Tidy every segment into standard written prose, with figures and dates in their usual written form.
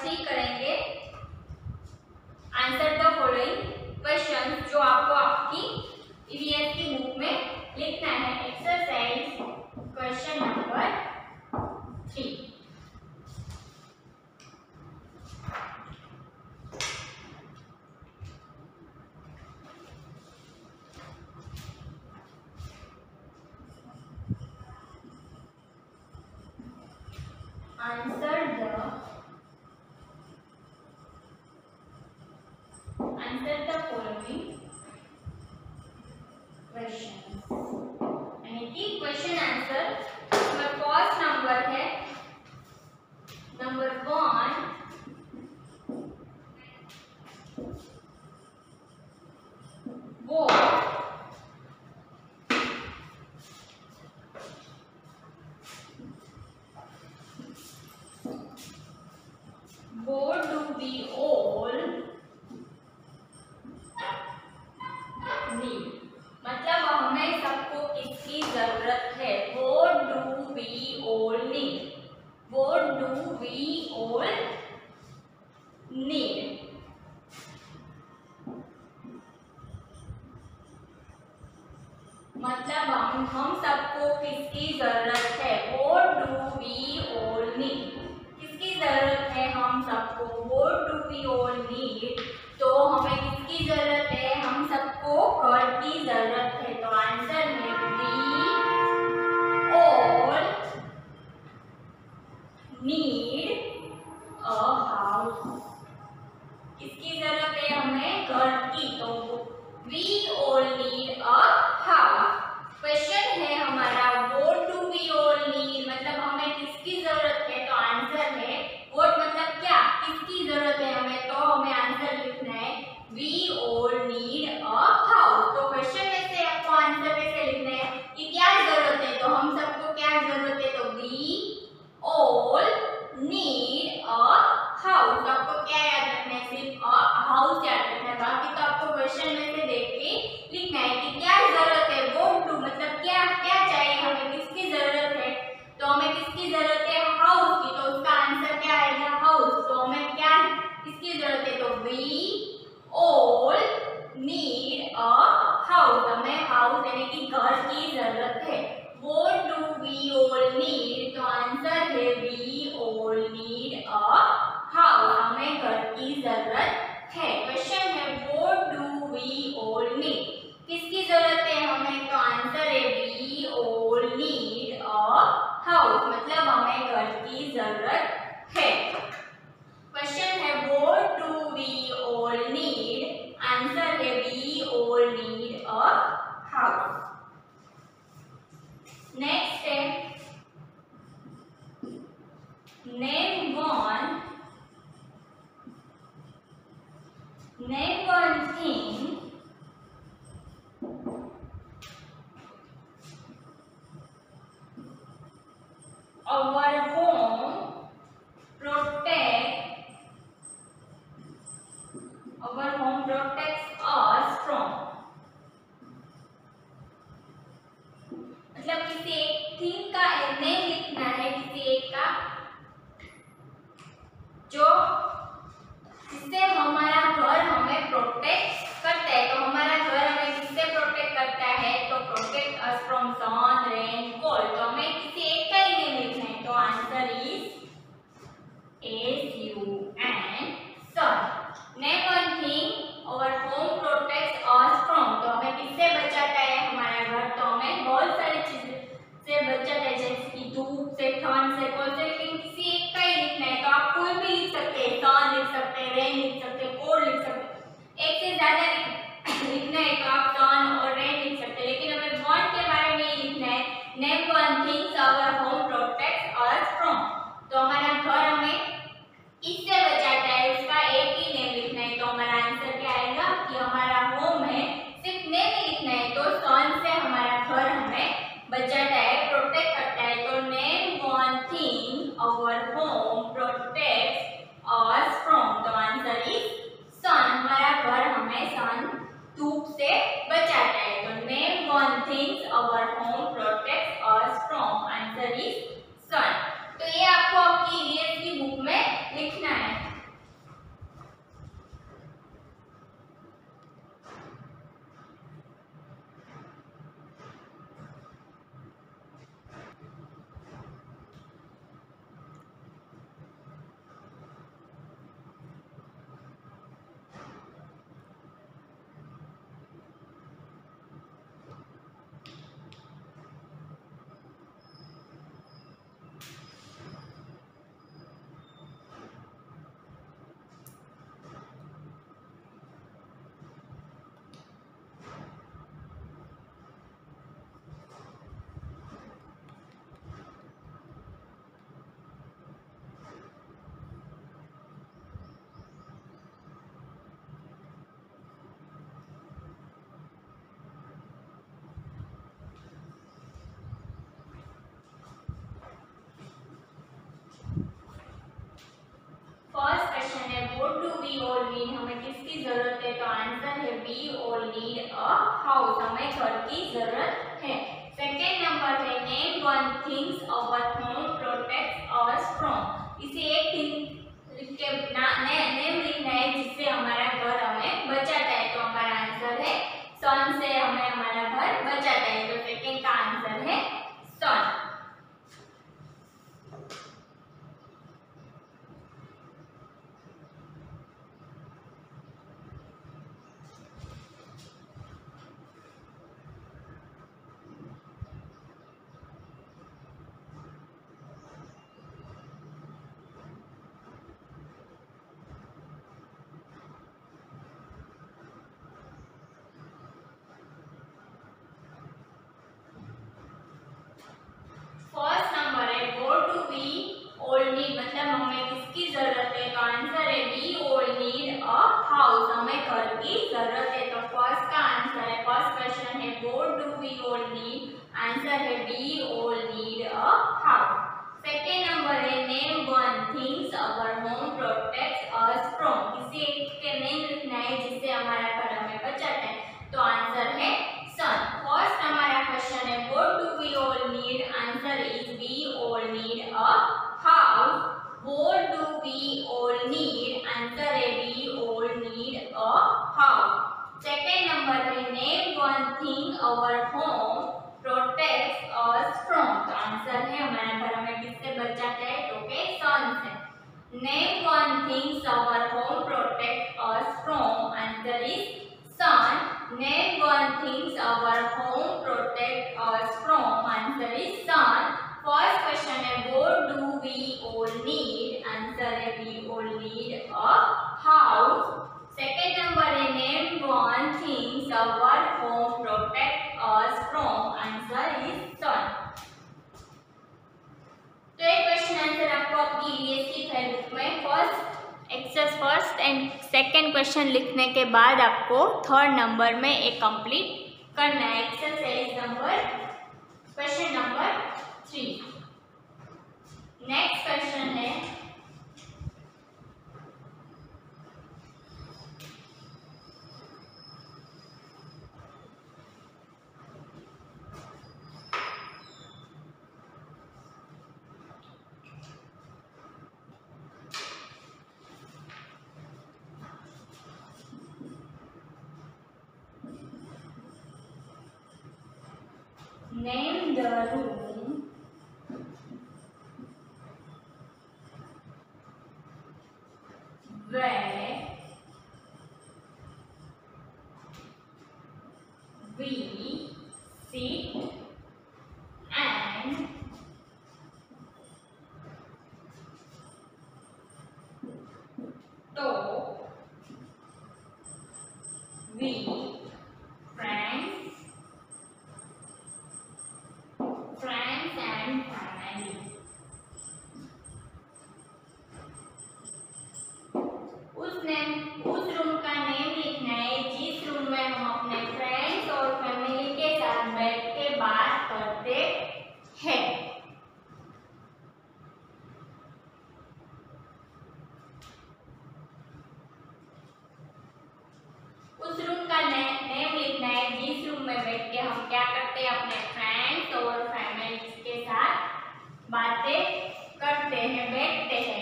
3 करेंगे answer the following question, जो आपको आपकी ईवीएस की बुक में लिखना है। Exercise question number 3। Answer the following questions. यानी कि क्वेश्चन आंसर में फर्स्ट नंबर है number 1, what do we all need? मतलब हमें सबको किसकी जरूरत है? What do we all need? What do we all need? मतलब हम सबको किसकी जरूरत है? What do we all need? किसकी जरूरत है हम सबको? What do we all need? तो हमें किसकी जरूरत है? हम सबको घर की जरूरत है। तो आंसर है we all need a house। किसकी जरूरत है हमें? घर की। तो we all need a house। Question है हमारा what do we all need, मतलब हमें किसकी जरूरत है? तो आंसर है what मतलब क्या? किसकी जरूरत है हमें? तो हमें आंसर लिखना है we all need a house। तो क्वेश्चन में से आपको आंसर कैसे लिखना है कि क्या जरूरत है? तो हम सबको क्या जरूरत है? तो we all need a house। आपको क्या याद रखना है? सिर्फ हाउस याद रखना है, बाकी तो आपको क्वेश्चन में से देख के लिखना है कि क्या जरूरत है। what do मतलब क्या क्या चाहिए हमें, किसकी जरूरत है? तो हमें किसकी जरूरत है? हाउस की। तो उसका आंसर क्या आएगा? हाउस। तो हमें क्या किसकी जरूरत है? तो we all need a house। हमें हाउस यानी कि घर की जरूरत है। what do we all need? तो आंसर है we all need a house। हमें घर की जरूरत है। क्वेश्चन है what do we all need? किसकी जरूरत है हमें? तो आंसर है we all need a house, मतलब हमें घर की जरूरत है। क्वेश्चन है what do we all need? Answer है we all need a house। Next है name one thing our home protects us from। मतलब किसी एक थिंग का नेम लिखना है, किसी एक का जो जिससे हमारा घर हमें प्रोटेक्ट करता है। तो हमारा घर हमें किससे प्रोटेक्ट करता है? तो protect us from sun, rain, cold. तो हमें किसी एक का ही नेम लिखना है। तो answer is sun। Name one thing our home protects us what do we all need, हमें किसकी जरूरत है, तो आंसर है we all need a house, हमें घर की जरूरत है। सेकेंड नंबर है name one things our home protects us from, इसे एक थिंग के नेम लिखना है जिससे हमारा घर हमें बचाता है, तो हमारा आंसर है सन, से हमें हमारा घर बचाता है, तो सेकेंड का आंसर है सन। फर्स्ट नंबर है what do we all need, मतलब हमें किसकी जरूरत है, तो आंसर है we all need a house, हमें घर की जरूरत है, तो फर्स्ट का आंसर है, फर्स्ट क्वेश्चन है what do we all need, answer है we all need a house. Second number है name one things our home protects us from, किसी एक के नेम लिखना है जिससे हमारा घर हमें बचाता है, तो आंसर है सन। फर्स्ट हमारा क्वेश्चन है what do we all need, answer is we all need a house, what do we all need, answer है we all need a house. Second number है name one thing our home protects us from, तो answer है हमारा घर हमें किससे बचाता है, तो के सन से। Name one things our home protect us from, answer is sun. Name one things our home protect us from, answer is sun. First question है what do we all need, answer है we all need a house. Second number है name one things our home protect us from, answer is sun. तो ये question answer आपको आपकी EVS की file book में first exercise first and second question लिखने के बाद आपको थर्ड नंबर में एक कंप्लीट करना है। Exercise number question number 3। Next question है name the room where we sit and talk with friends and family। उस रूम का नेम लिखना है जिस रूम में हम अपने फ्रेंड्स और फैमिली के साथ बैठ के बात करते हैं। उस रूम का नेम लिखना है जिस रूम में बैठ के हम क्या करते हैं, अपने फ्रेंड्स और फैमिली के साथ बातें करते हैं, बैठते हैं।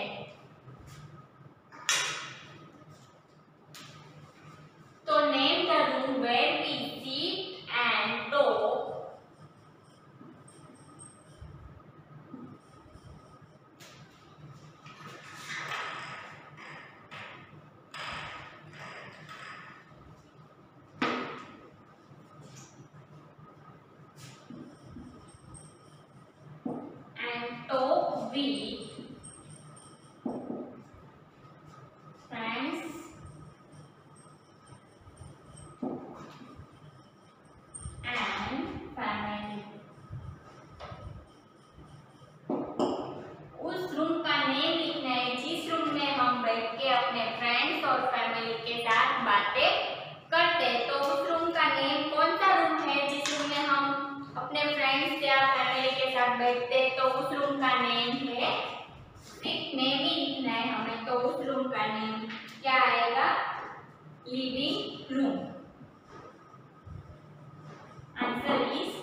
तो name the room where we seat and talk with friends and family। उस रूम का नेम लिखना है जिस रूम में हम बैठ के अपने फ्रेंड्स और फैमिली के साथ बातें करते हैं। तो उस रूम का नेम, कौन सा रूम है जिस रूम में हम अपने फ्रेंड्स या फैमिली के साथ बैठते हैं, तो उस रूम का नेम है, नेम ही लिखना है हमें, तो उस रूम का नेम क्या आएगा? Living room. Answer is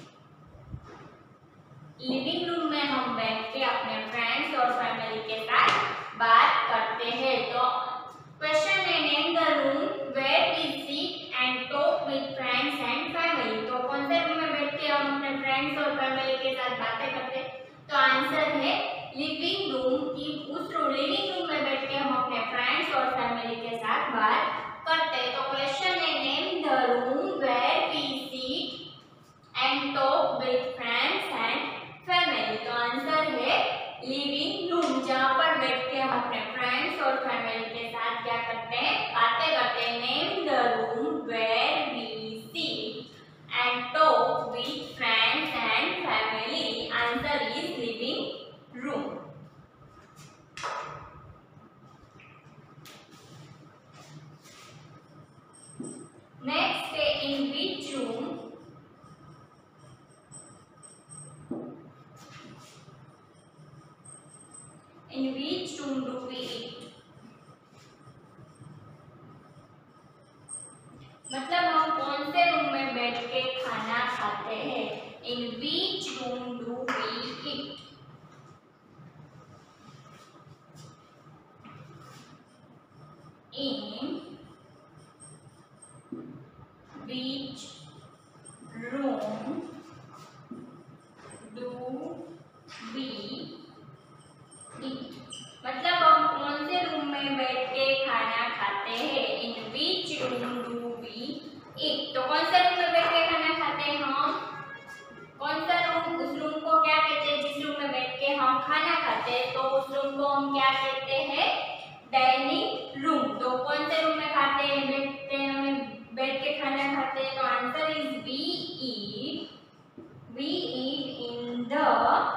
living room में हम बैठ के अपने फ्रेंड्स और फैमिली के साथ बात करते हैं। तो क्वेश्चन है name the room where we sit and talk with friends and family. तो कौन से रूम में बैठ के हम अपने फ्रेंड्स और फैमिली के साथ बातें करते हैं? तो आंसर है लिविंग रूम की। उस लिविंग रूम में बैठ के हम अपने फ्रेंड्स और फैमिली के साथ बात करते हैं। तो क्वेश्चन है name the room where we sit and talk with friends and family. तो आंसर है लिविंग रूम, जहां पर बैठ के हम अपने फ्रेंड्स और फैमिली के साथ क्या करते हैं? बातें करते हैं। Name the room where we sit and talk with friends and family. Answer is living room. Next है in which room In which room do we eat? मतलब हम कौन से रूम में बैठ के खाना खाते हैं? In which room do we eat? In which room do we मतलब हम कौन से रूम में बैठ के खाना खाते हैं? In which room do we eat. तो कौन से रूम में बैठ के खाना खाते हैं हम? कौन सा रूम? उस रूम को क्या कहते हैं जिस रूम में बैठ के हम खाना खाते हैं? तो उस रूम को हम क्या कहते हैं? Dining room. तो कौन से रूम में खाते हैं, बैठते हैं, हमें बैठ के खाना खाते हैं? तो answer is we eat in the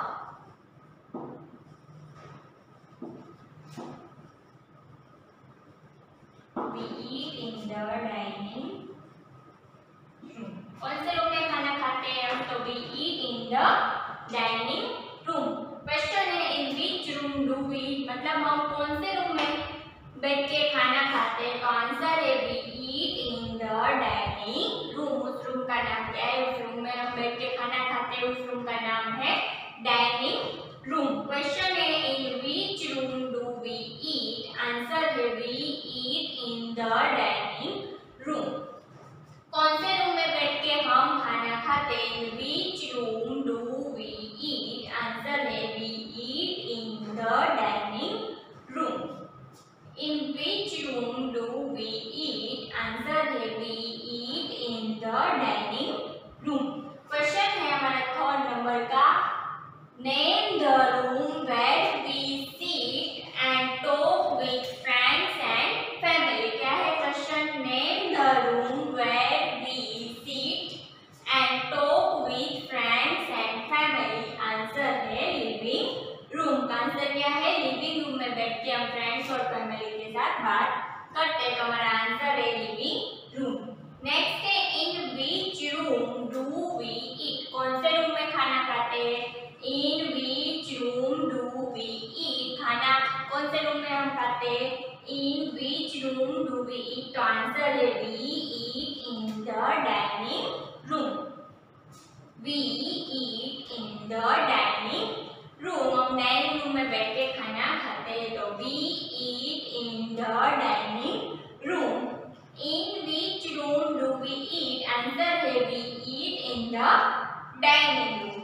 dining room. कौन से रूम में खाना खाते हैं हम? तो we eat in the dining room. Question है in which room do we, मतलब हम कौन से रूम में बैठ के खाना खाते हैं? तो आंसर है we eat in the dining room. उस रूम का नाम क्या है? उस रूम में हम बैठ के खाना खाते हैं, उस रूम का नाम है डाइनिंग रूम। क्वेश्चन है in which room do we eat. Answer है we eat in the dining room. कौन से रूम में बैठ के हम खाना खाते हैं? In which room do we eat. Answer है we eat in the dining room. In which room do we eat. Answer है we eat in the dining room. Question है हमारा थर्ड नंबर का, name the room where we sit and talk with friends and family. क्या है question? Name the room where we sit and talk with friends and family. Answer है living room. का answer क्या है? Living room में बैठ के हम फ्रेंड्स और फैमिली के साथ बात करते हैं। तो हमारा आंसर है लिविंग रूम। नेक्स्ट है in which room do we eat. कौन से रूम में खाना खाते हैं? In which room do we eat. खाना कौन से रूम में हम खाते हैं? In which room do we eat. तो आंसर है we eat in the dining room. We eat in the dining room. हम डाइनिंग रूम में बैठ के खाना खाते हैं। तो we eat in the dining room. In which room do we eat. Answer है we eat in the dining room.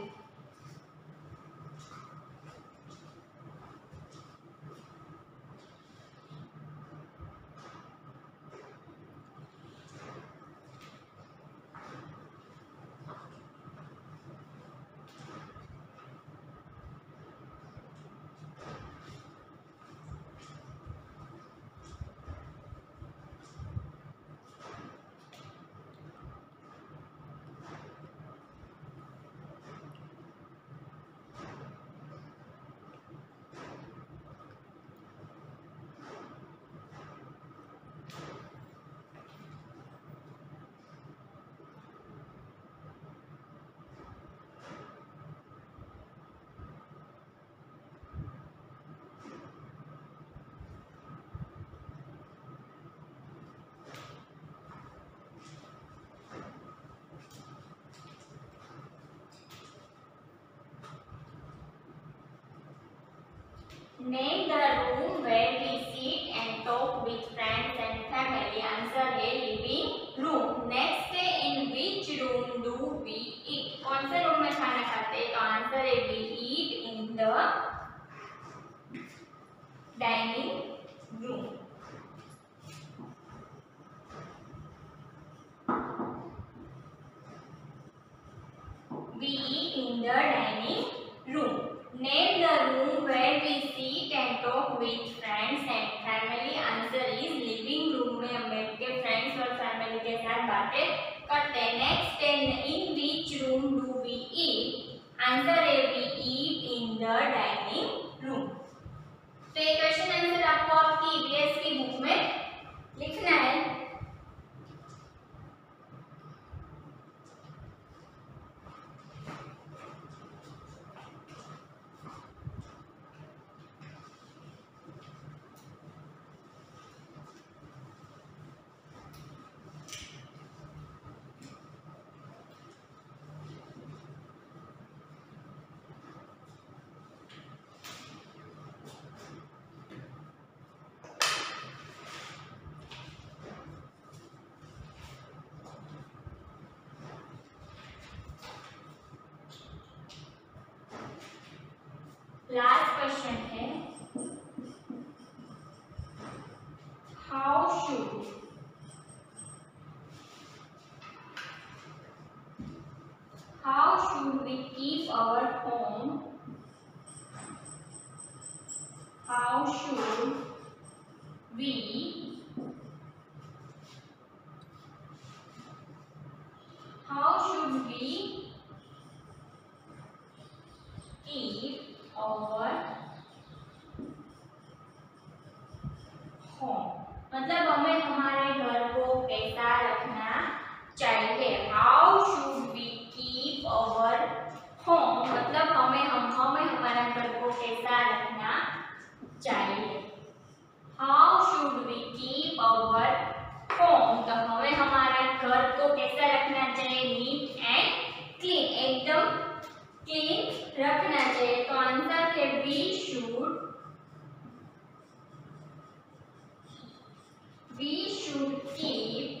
Name the room where we sit and talk with friends and family. Answer है living room. Next है in which room do we eat? कौन से room में खाना खाते हैं? तो आंसर है we eat in the dining room. We eat in the dining room. Name the room where we sit and talk with friends and family. Answer is living room में हम बैठ के friends और family के साथ बातें करते हैं. Next in which room do we eat? Answer है we eat in the dining room. तो ये क्वेश्चन आंसर आपको आपकी ईवीएस की बुक में लिखना है. लास्ट क्वेश्चन है how should we keep our home? How should we keep our home? मतलब हमें हमारे घर को कैसा रखना चाहिए. How should we keep our home? मतलब हमें हमारा घर को कैसा रखना चाहिए. How should we keep our home? तो हमें हमारा घर को कैसा रखना चाहिए? नीट एंड क्लीन, एकदम क्लीन रखना चाहिए. तो आंसर है we should keep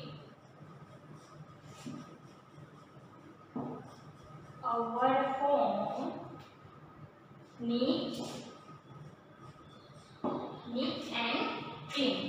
our home neat and clean.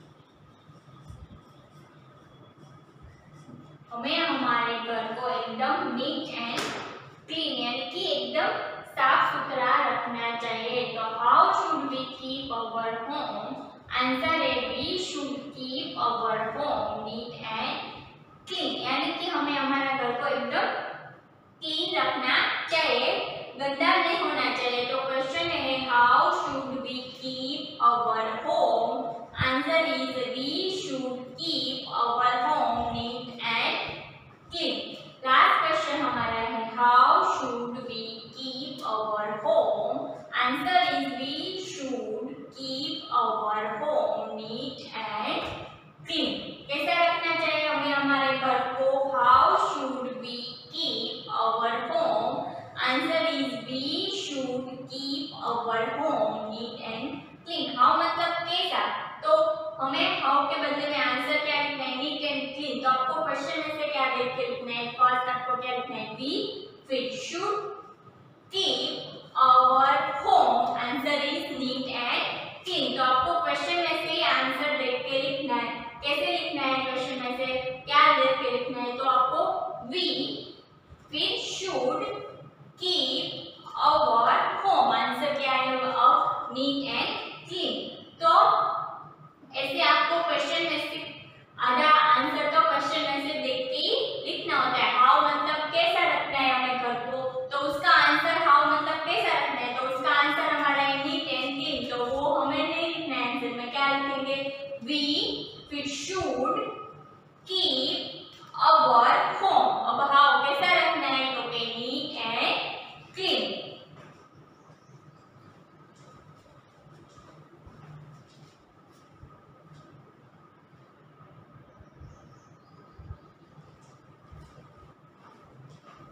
हमें हमारे घर को एकदम नीट एंड क्लीन यानी कि एकदम साफ सुथरा रखना चाहिए. तो how should we keep our home? Answer है we should keep our home neat and clean यानी कि हमें हमारा घर को एकदम क्लीन रखना चाहिए, गंदा नहीं होना चाहिए. तो क्वेश्चन है how should we keep our home? Answer is we should keep our home neat and clean. Last question हमारा है how should we keep our home? Answer is we should keep our home neat and clean. कैसा रखना चाहिए हमें हमारे घर को? How should we keep our home? Answer is we should keep our home neat and clean. How मतलब कैसा, तो हमें हाउ के बदले में आंसर क्या लिखना है? Neat and clean. तो आपको क्वेश्चन में से क्या देख के लिखना है? फर्स्ट आपको क्या लिखना है? We should keep our home. Answer is neat and clean. तो आपको क्वेश्चन में से आंसर देख के लिखना है. कैसे लिखना है? क्वेश्चन में से क्या देख के लिखना है? तो आपको we should keep our home. Answer क्या है? Neat and clean. तो ऐसे आपको क्वेश्चन में से आधा आंसर तो क्वेश्चन में से देख के ही लिखना होता है. हाउ मतलब कैसा रखना है हमें घर को, तो उसका आंसर हाउ मतलब कैसा रखना है, तो उसका आंसर हमारा है नीट एंड क्लीन. तो वो हमें नहीं लिखना है आंसर में. क्या लिखेंगे? We should keep our home. अब हाउ कैसा रखना है? तो नीट एंड क्लीन.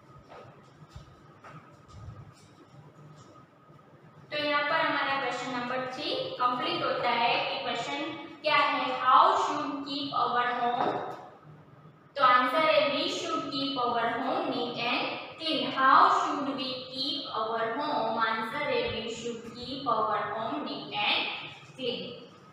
तो यहाँ पर हमारा क्वेश्चन नंबर कंप्लीट होता है कि क्वेश्चन क्या है, how should keep our home, तो आंसर है we should keep our home neat and clean. How should we keep our home, answer है we should keep our home neat and clean.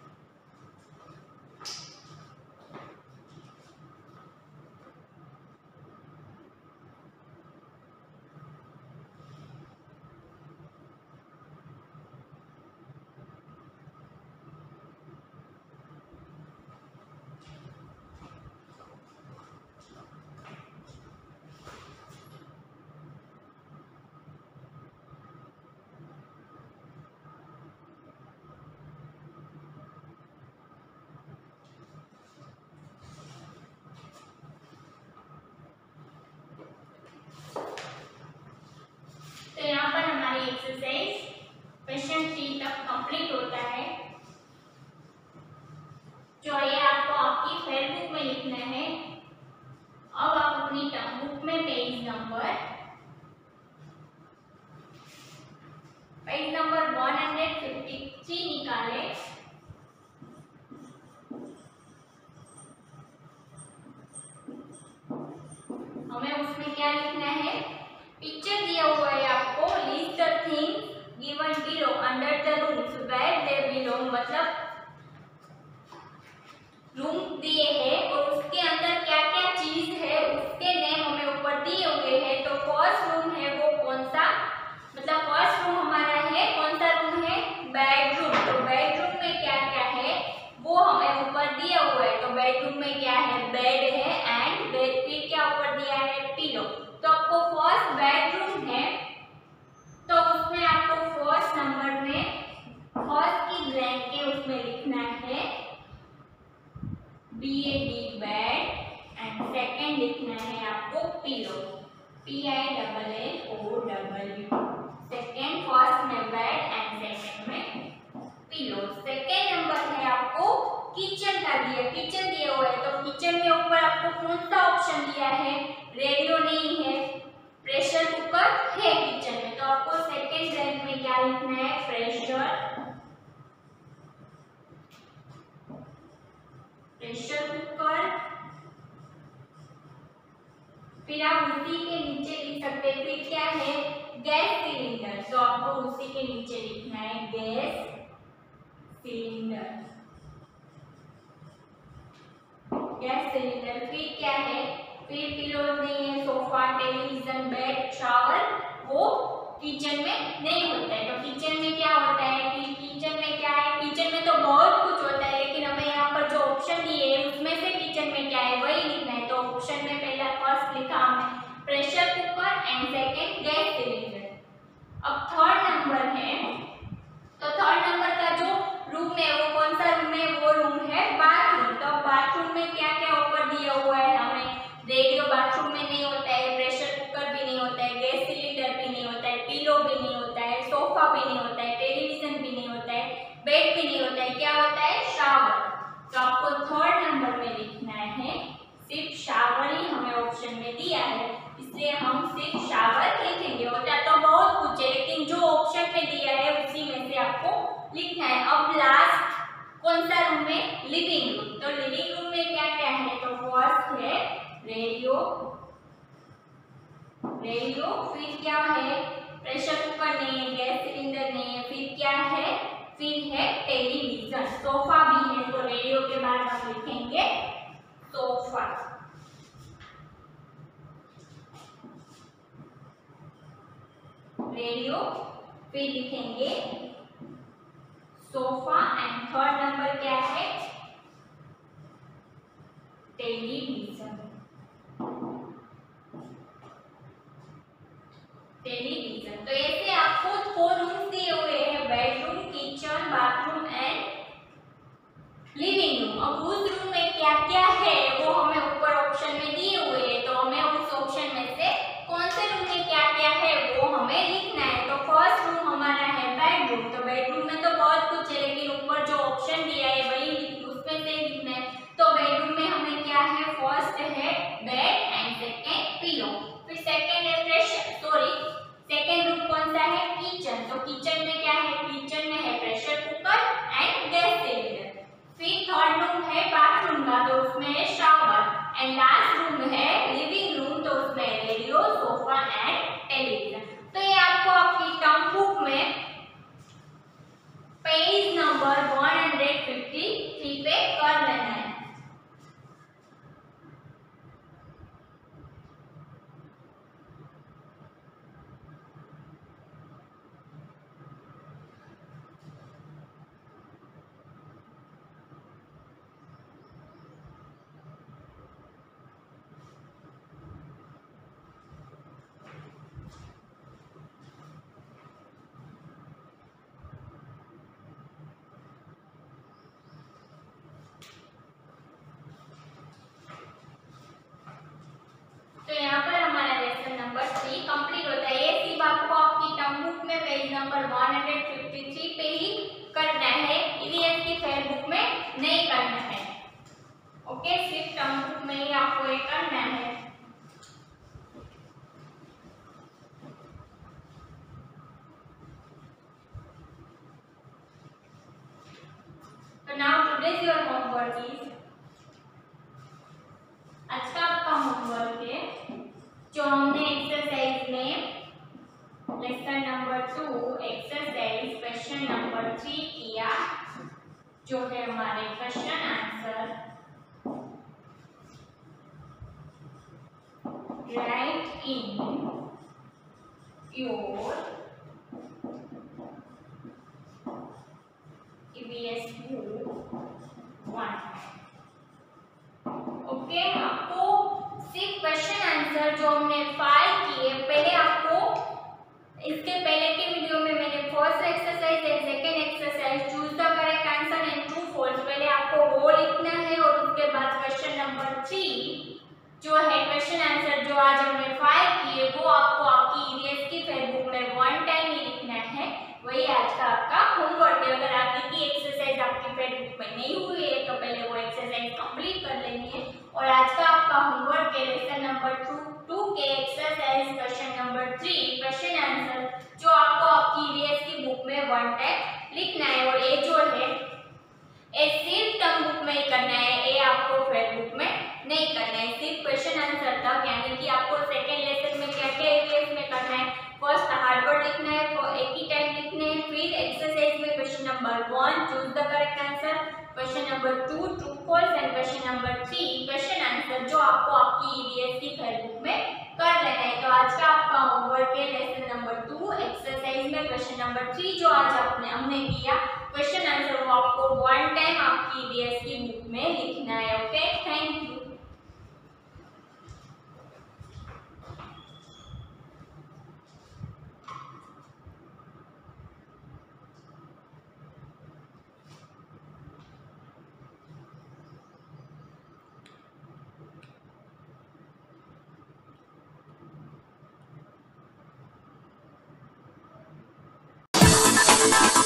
तो यहाँ पर हमारी एक्सरसाइज क्वेश्चन 3 तक complete होता है। जो ये आपको आपकी फेयर बुक में लिखना है। अब आप अपनी टर्म बुक में पेज नंबर 153 निकाले। हमें उसमें क्या लिखना है, पिक्चर दिया हुआ है आपको, list the things given below under the rooms where they belong, मतलब रूम दिए हैं और उसके अंदर क्या क्या चीज है उसके नेम हमें ऊपर दिए हुए हैं। तो फर्स्ट रूम है वो कौन सा, मतलब फर्स्ट रूम हमारा है कौन सा रूम है, बेडरूम। तो बेडरूम में क्या क्या है वो हमें ऊपर दिया हुआ है। तो बेडरूम में क्या है, बेड है एंड बेड फिर क्या ऊपर दिया है, पिलो। तो आपको फर्स्ट बेडरूम है तो उसमें आपको फर्स्ट नंबर में फर्स्ट की ब्लैंक के उसमें लिखना है BAD बेड एंड सेकंड लिखना है आपको पिलो, PILLOW। सेकंड फर्स्ट में बेड एंड सेकंड में पिलो। सेकंड नंबर है आपको किचन का दिया, किचन दिया हुआ है। तो किचन में ऊपर आपको कौन सा ऑप्शन दिया है, रेडियो नहीं है, प्रेशर कुकर है किचन में। तो आपको सेकंड रैंक में क्या लिखना है, प्रेशर कुकर। फिर आप उसी के नीचे लिख सकते हैं, फिर क्या है, गैस सिलेंडर। तो आपको उसी के नीचे लिखना है गैस सिलेंडर, गैस सिलेंडर। फिर क्या है, फिर पिलो नहीं है, सोफा, टेलीविजन, बेड, शावर वो किचन में नहीं होता है। तो किचन में क्या होता है कि किचन में क्या है, किचन में तो बहुत कुछ होता है लेकिन हमें यहाँ पर जो ऑप्शन दिए है उसमें से किचन में क्या है वही लिखना है। तो ऑप्शन में पहला फर्स्ट लिखा हमने pressure cooker and second gas cylinder. अब थर्ड नंबर है, तो थर्ड नंबर का जो रूम है वो कौन सा रूम है, वो रूम है बाथरूम। तो बाथरूम में क्या क्या ऊपर दिया हुआ है हमें, रेडियो बाथरूम में नहीं होता है, प्रेशर कुकर भी नहीं होता है, गैस सिलेंडर भी नहीं होता है, पिलो भी नहीं होता है, सोफा भी नहीं होता है, टेलीविजन भी नहीं होता है, बेड भी नहीं होता है, क्या होता है, शावर। तो आपको थर्ड नंबर में लिखना है सिर्फ शावर ही हमें ऑप्शन में दिया है इसलिए हम सिर्फ शावर लिखेंगे। होता तो बहुत कुछ है लेकिन जो ऑप्शन में दिया है उसी में से आपको लिखना है। अब लास्ट कौन सा रूम है, लिविंग रूम। तो लिविंग रूम में क्या क्या है, तो फर्स्ट है रेडियो, फिर क्या है, प्रेशर कुकर नहीं है, गैस सिलेंडर नहीं है, फिर क्या है, फिर है टेलीविजन, सोफा भी है। तो रेडियो के बाद हम लिखेंगे सोफा, रेडियो, फिर लिखेंगे सोफा एंड थर्ड नंबर क्या है, टेलीविजन। तो ऐसे आपको 4 रूम दिए हुए हैं, bedroom, kitchen, bathroom and living room. अब उस रूम में क्या क्या है वो हमें ऊपर ऑप्शन में दिए हुए हैं। तो हमें उस ऑप्शन में से कौन से रूम में क्या क्या है वो हमें लिखना है। तो फर्स्ट रूम हमारा है बेडरूम। तो बेडरूम में तो बहुत कुछ है लेकिन ऊपर जो ऑप्शन दिया है वही उसमें से लिखना है। तो बेडरूम में हमें क्या है, फर्स्ट है बेड एंड सेकेंड पिलो, फिर सेकेंड है सेकेंड रूम कौन सा है, किचन। तो किचन में क्या है, किचन में है प्रेशर कुकर एंड नंबर 153 पे ही करना है, ईवीएस की फेयर बुक में नहीं करना है। ओके, सिर्फ टर्म बुक में ही आपको ये करना है। तो now today's your homework is, आज का आपका होमवर्क है जो हमने एक्सरसाइज में lesson number 2 exercise question number 3 किया, जो है हमारे question answer write in your EVS book 1। Okay, आपको सिर्फ क्वेश्चन आंसर जो हमने 5 किए, पहले आपको इसके पहले के वीडियो में मैंने first exercise and second exercise choose the correct answer and true false, पहले आपको वो लिखना है और उसके बाद क्वेश्चन नंबर 3 जो है क्वेश्चन आंसर जो आज हमने 5 किए वो आपको आपकी ईवीएस की फेयर बुक में 1 टाइम ही लिखना है। वही आज का आपका होमवर्क है। अगर आगे की एक्सरसाइज आपकी फेयर बुक में नहीं हुई है तो पहले वो एक्सरसाइज कंप्लीट कर लेनी है। और आज का आपका होमवर्क है लेसन नंबर 2 के exercise question number 3 question answer जो आपको आपकी ईवीएस की बुक में 1 टाइम लिखना है। और ये जो है ये सिर्फ टर्म बुक में ही करना है, ये आपको फेयर बुक में नहीं करना है। सिर्फ क्वेश्चन आंसर तक, यानी कि आपको सेकंड लेसन में क्या क्या ईवीएस में करना है, फर्स्ट हार्ड वर्ड लिखना है, एक ही टाइम लिखने हैं, फिर एक्सरसाइज में question number 1 choose the correct answer, question number 2 true false and question number 3 question answer जो आपको आपकी ईवीएस की फेयर बुक में कर लेना है। तो आज का आपका होमवर्क है लेसन नंबर 2 एक्सरसाइज में क्वेश्चन नंबर 3 जो आज हमने किया क्वेश्चन आंसर वो आपको 1 टाइम आपकी ईवीएस की बुक में लिखना है। Okay, thank you. you